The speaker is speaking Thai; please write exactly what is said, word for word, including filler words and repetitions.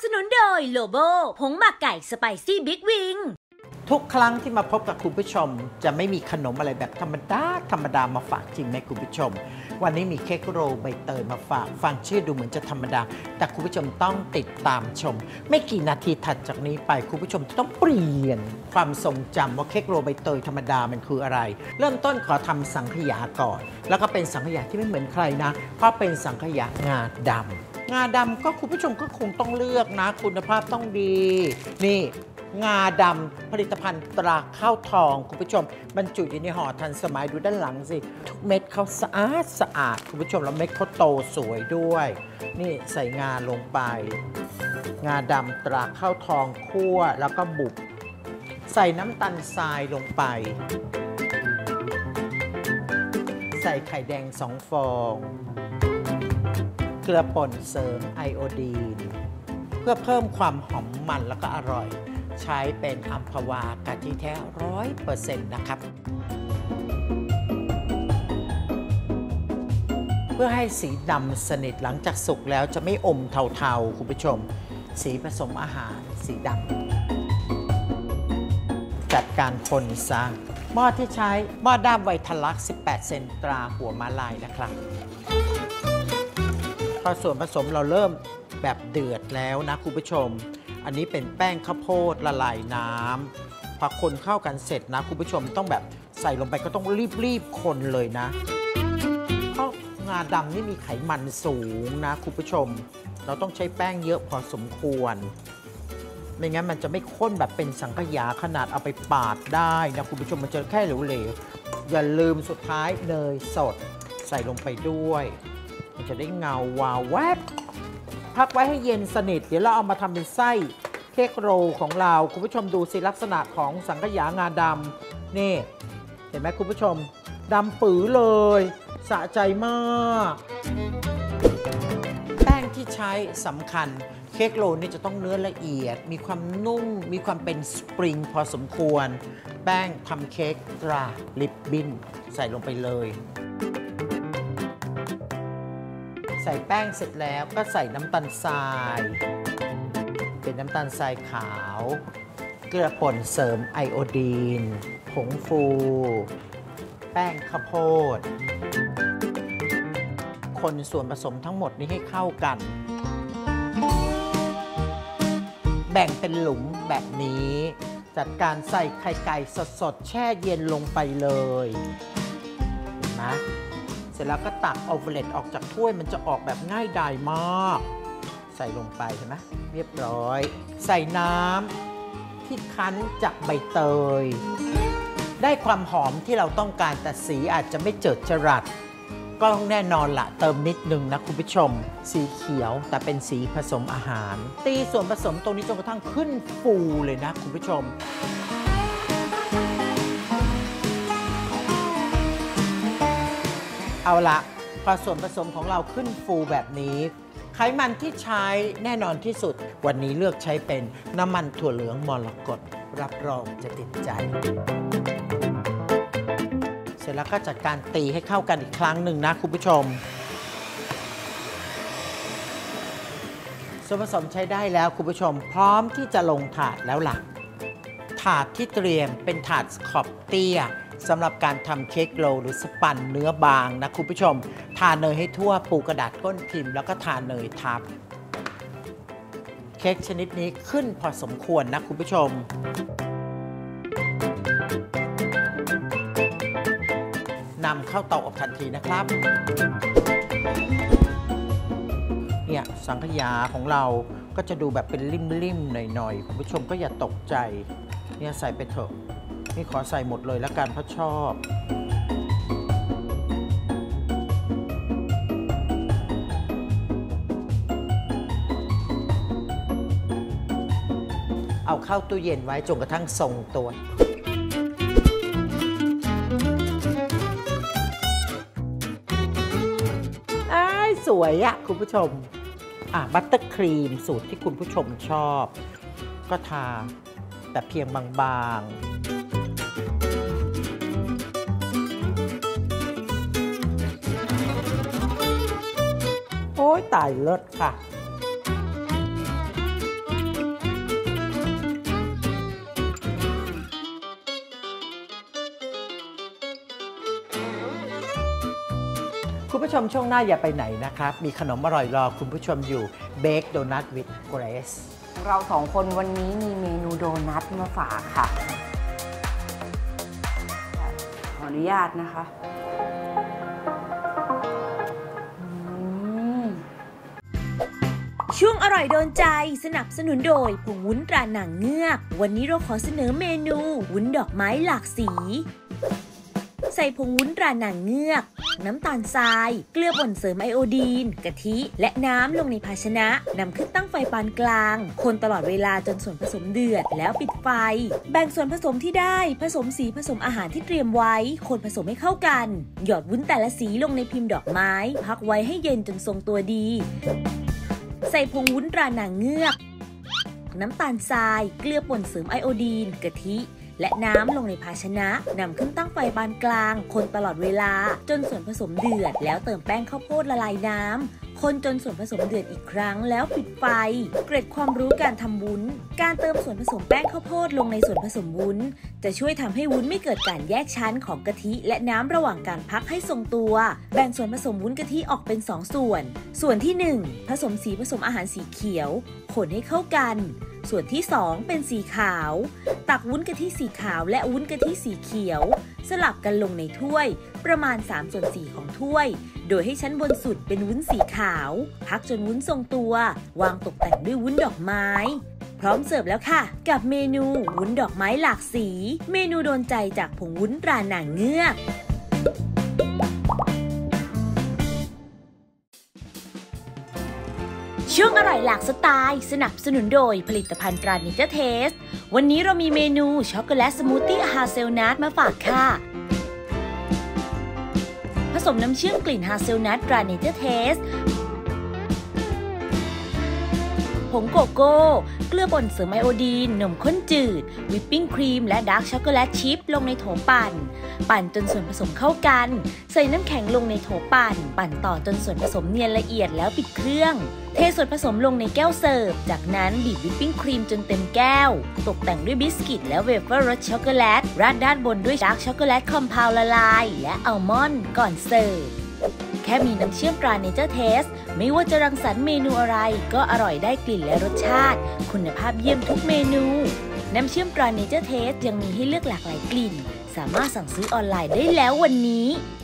สนุนโดยโลโบผงหมักไก่สไปซี่บิ๊กวิงทุกครั้งที่มาพบกับคุณผู้ชมจะไม่มีขนมอะไรแบบธรรมดาธรรมดามาฝากจริงไหมคุณผู้ชมวันนี้มีเค้กโรลใบเตยมาฝากฟังชื่อดูเหมือนจะธรรมดาแต่คุณผู้ชมต้องติดตามชมไม่กี่นาทีถัดจากนี้ไปคุณผู้ชมจะต้องเปลี่ยนความทรงจำว่าเค้กโรลใบเตยธรรมดามันคืออะไรเริ่มต้นขอทำสังขยาก่อนแล้วก็เป็นสังขยาที่ไม่เหมือนใครนะเพราะเป็นสังขยางาดำงาดำก็คุณผู้ชมก็คงต้องเลือกนะคุณภาพต้องดีนี่งาดำผลิตภัณฑ์ตราข้าวทองคุณผู้ชมบรรจุอยู่ในห่อทันสมัยดูด้านหลังสิทุกเม็ดเขาสะอาดสะอาดคุณผู้ชมแล้วเม็ดเขาโตสวยด้วยนี่ใส่งาลงไปงาดำตราข้าวทองคั่วแล้วก็บุบใส่น้ำตาลทรายลงไปใส่ไข่แดงสองฟองเกลือป่นเสริมไอโอดีนเพื่อเพิ่มความหอมมันแล้วก็อร่อยใช้เป็นอัมพวากะทิแท้ร้อยเปอร์เซ็นต์นะครับเพื่อให้สีดำสนิทหลังจากสุกแล้วจะไม่อมเทาๆคุณผู้ชมสีผสมอาหารสีดำจัดการคนซะหม้อที่ใช้หม้อด้ามไวทลักสิบแปดเซนตราหัวม้าลายนะครับพอส่วนผสมเราเริ่มแบบเดือดแล้วนะคุณผู้ชมอันนี้เป็นแป้งข้าวโพดละลายน้ำพอคนเข้ากันเสร็จนะคุณผู้ชมต้องแบบใส่ลงไปก็ต้องรีบๆคนเลยนะเพราะงาดำนี่มีไขมันสูงนะคุณผู้ชมเราต้องใช้แป้งเยอะพอสมควรไม่งั้นมันจะไม่ข้นแบบเป็นสังขยาขนาดเอาไปปาดได้นะคุณผู้ชมมันจะแค่เหลวๆอย่าลืมสุดท้ายเนยสดใส่ลงไปด้วยมันจะได้เงาวาวแวบพักไว้ให้เย็นสนิทเดี๋ยวเราเอามาทำเป็นไส้เค้กโรลของเราคุณผู้ชมดูสิลักษณะของสังขยางาดำนี่เห็นไหมคุณผู้ชมดำปื๋อเลยสะใจมากแป้งที่ใช้สำคัญเค้กโรลนี่จะต้องเนื้อละเอียดมีความนุ่มมีความเป็นสปริงพอสมควรแป้งทำเค้กตราลิปบิ้นใส่ลงไปเลยใส่แป้งเสร็จแล้วก็ใส่น้ำตาลทรายเป็นน้ำตาลทรายขาวเกลือป่นเสริมไอโอดีนผงฟูแป้งข้าวโพดคนส่วนผสมทั้งหมดนี้ให้เข้ากันแบ่งเป็นหลุมแบบนี้จัดการใส่ไข่ไก่สดๆแช่เย็นลงไปเลยเห็นไหมเสร็จแล้วก็ตักโอเวอร์เลตออกจากถ้วยมันจะออกแบบง่ายดายมากใส่ลงไปเห็นไหมเรียบร้อยใส่น้ำที่คั้นจากใบเตยได้ความหอมที่เราต้องการแต่สีอาจจะไม่เจิดจรัสก็ต้องแน่นอนละเติมนิดนึงนะคุณผู้ชมสีเขียวแต่เป็นสีผสมอาหารตีส่วนผสมตรงนี้จนกระทั่งขึ้นฟูเลยนะคุณผู้ชมเอาละพอส่วนผสมของเราขึ้นฟูแบบนี้ไขมันที่ใช้แน่นอนที่สุดวันนี้เลือกใช้เป็นน้ำมันถั่วเหลืองมรกตรับรองจะติดใจเสร็จแล้วก็จัดการตีให้เข้ากันอีกครั้งหนึ่งนะคุณผู้ชมส่วนผสมใช้ได้แล้วคุณผู้ชมพร้อมที่จะลงถาดแล้วล่ะถาดที่เตรียมเป็นถาดขอบเตี้ยสำหรับการทำเค้กโรลหรือสปันเนื้อบางนะคุณผู้ชมทาเนยให้ทั่วปูกระดาษก้นพิมพ์แล้วก็ทาเนยทับเค้กชนิดนี้ขึ้นพอสมควรนะคุณผู้ชมนำเข้าเตาอบทันทีนะครับเนี่ยสังขยาของเราก็จะดูแบบเป็นริ่มๆหน่อยๆคุณผู้ชมก็อย่าตกใจเนี่ยใส่ไปเถอะนี่ขอใส่หมดเลยแล้วกันเพราะชอบเอาเข้าตู้เย็นไว้จนกระทั่งทรงตัวอ้ายสวยอะคุณผู้ชมอ่ะบัตเตอร์ครีมสูตรที่คุณผู้ชมชอบก็ทาแต่เพียงบางๆโอ้ยตายเลิศค่ะชมช่วงหน้าอย่าไปไหนนะครับมีขนมอร่อยรอคุณผู้ชมอยู่เบคโดนัทวิดเกรซเราสองคนวันนี้มีเมนูโดนัทมาฝากค่ะขออนุญาตนะคะช่วงอร่อยโดนใจสนับสนุนโดยผงวุ้นตราหนังเงือกวันนี้เราขอเสนอเมนูวุ้นดอกไม้หลากสีใส่ผงวุ้นตราหนังเงือกน้ำตาลทรายเกลือป่นเสริมไอโอดีนกะทิและน้ำลงในภาชนะนำขึ้นตั้งไฟปานกลางคนตลอดเวลาจนส่วนผสมเดือดแล้วปิดไฟแบ่งส่วนผสมที่ได้ผสมสีผสมอาหารที่เตรียมไว้คนผสมให้เข้ากันหยอดวุ้นแต่ละสีลงในพิมพ์ดอกไม้พักไว้ให้เย็นจนทรงตัวดีใส่ผงวุ้นตราหนังเงือกน้ำตาลทรายเกลือป่นเสริมไอโอดีนกะทิและน้ำลงในภาชนะนำขึ้นตั้งไฟปานกลางคนตลอดเวลาจนส่วนผสมเดือดแล้วเติมแป้งข้าวโพดละลายน้ำคนจนส่วนผสมเดือดอีกครั้งแล้วปิดไฟเกร็ดความรู้การทำวุ้นการเติมส่วนผสมแป้งข้าวโพดลงในส่วนผสมวุ้นจะช่วยทำให้วุ้นไม่เกิดการแยกชั้นของกะทิและน้ำระหว่างการพักให้ทรงตัวแบ่งส่วนผสมวุ้นกะทิออกเป็นสองส่วนส่วนที่หนึ่งผสมสีผสมอาหารสีเขียวคนให้เข้ากันส่วนที่สองเป็นสีขาวตักวุ้นกะทิสีขาวและวุ้นกะทิสีเขียวสลับกันลงในถ้วยประมาณสามส่วนสี่ของถ้วยโดยให้ชั้นบนสุดเป็นวุ้นสีขาวพักจนวุ้นทรงตัววางตกแต่งด้วยวุ้นดอกไม้พร้อมเสิร์ฟแล้วค่ะกับเมนูวุ้นดอกไม้หลากสีเมนูโดนใจจากผงวุ้นตราหนังเงือกช่วงอร่อยหลากสไตล์สนับสนุนโดยผลิตภัณฑ์ตราเนเจอร์เทสวันนี้เรามีเมนูช็อกโกแลตสมูทตี้ฮาเซลนัทมาฝากค่ะผสมน้ำเชื่อมกลิ่นฮาเซลนัทตราเนเจอร์เทสผงโกโก้เกลือป่นเสริมไอโอดีนนมข้นจืดวิปปิ้งครีมและดาร์กช็อกโกแลตชิพลงในโถปั่นปั่นจนส่วนผสมเข้ากันใส่น้ำแข็งลงในโถปั่นปั่นต่อจนส่วนผสมเนียนละเอียดแล้วปิดเครื่องเทส่วนผสมลงในแก้วเสิร์ฟจากนั้นบีบวิปปิ้งครีมจนเต็มแก้วตกแต่งด้วยบิสกิตและเวเฟอร์รสช็อกโกแลตราดด้านบนด้วยดาร์กช็อกโกแลตคอมเพลละลายและอัลมอนด์ก่อนเสิร์ฟแค่มีน้ำเชื่อมตราเนเจอร์เทสไม่ว่าจะรังสรรค์เมนูอะไรก็อร่อยได้กลิ่นและรสชาติคุณภาพเยี่ยมทุกเมนูน้ำเชื่อมตราเนเจอร์เทสยังมีให้เลือกหลากหลายกลิ่นสามารถสั่งซื้อออนไลน์ได้แล้ววันนี้